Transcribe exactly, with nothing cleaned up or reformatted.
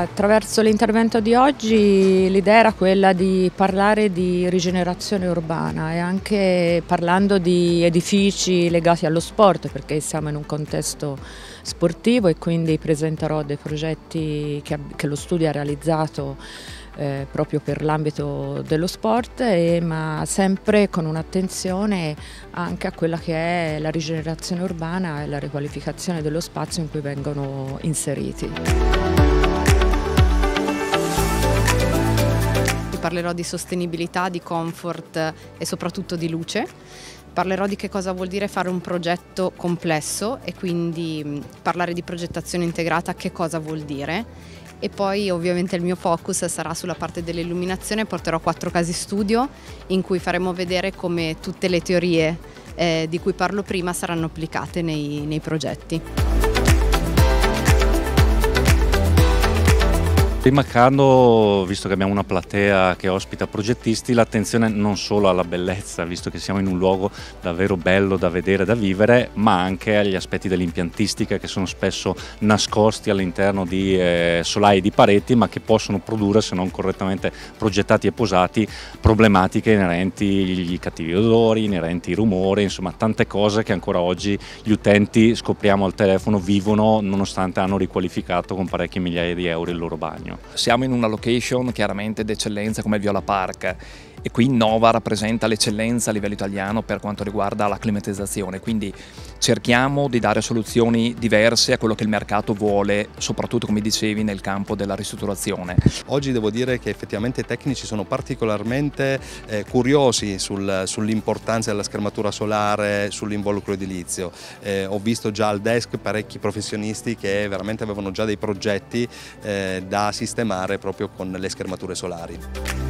Attraverso l'intervento di oggi l'idea era quella di parlare di rigenerazione urbana e anche parlando di edifici legati allo sport, perché siamo in un contesto sportivo e quindi presenterò dei progetti che, che lo studio ha realizzato eh, proprio per l'ambito dello sport, e, ma sempre con un'attenzione anche a quella che è la rigenerazione urbana e la riqualificazione dello spazio in cui vengono inseriti. Parlerò di sostenibilità, di comfort e soprattutto di luce. Parlerò di che cosa vuol dire fare un progetto complesso e quindi parlare di progettazione integrata, che cosa vuol dire. E poi ovviamente il mio focus sarà sulla parte dell'illuminazione. Porterò quattro casi studio in cui faremo vedere come tutte le teorie eh, di cui parlo prima saranno applicate nei, nei progetti. Rimarcando, visto che abbiamo una platea che ospita progettisti, l'attenzione non solo alla bellezza, visto che siamo in un luogo davvero bello da vedere, da vivere, ma anche agli aspetti dell'impiantistica che sono spesso nascosti all'interno di eh, solai di pareti, ma che possono produrre, se non correttamente progettati e posati, problematiche inerenti ai cattivi odori, inerenti ai rumori, insomma tante cose che ancora oggi gli utenti, scopriamo al telefono, vivono nonostante hanno riqualificato con parecchie migliaia di euro il loro bagno. Siamo in una location chiaramente d'eccellenza come il Viola Park e qui Nova rappresenta l'eccellenza a livello italiano per quanto riguarda la climatizzazione, quindi cerchiamo di dare soluzioni diverse a quello che il mercato vuole, soprattutto come dicevi nel campo della ristrutturazione. Oggi devo dire che effettivamente i tecnici sono particolarmente eh, curiosi sul, sull'importanza della schermatura solare, sull'involucro edilizio. Eh, ho visto già al desk parecchi professionisti che veramente avevano già dei progetti eh, da sistemare proprio con le schermature solari.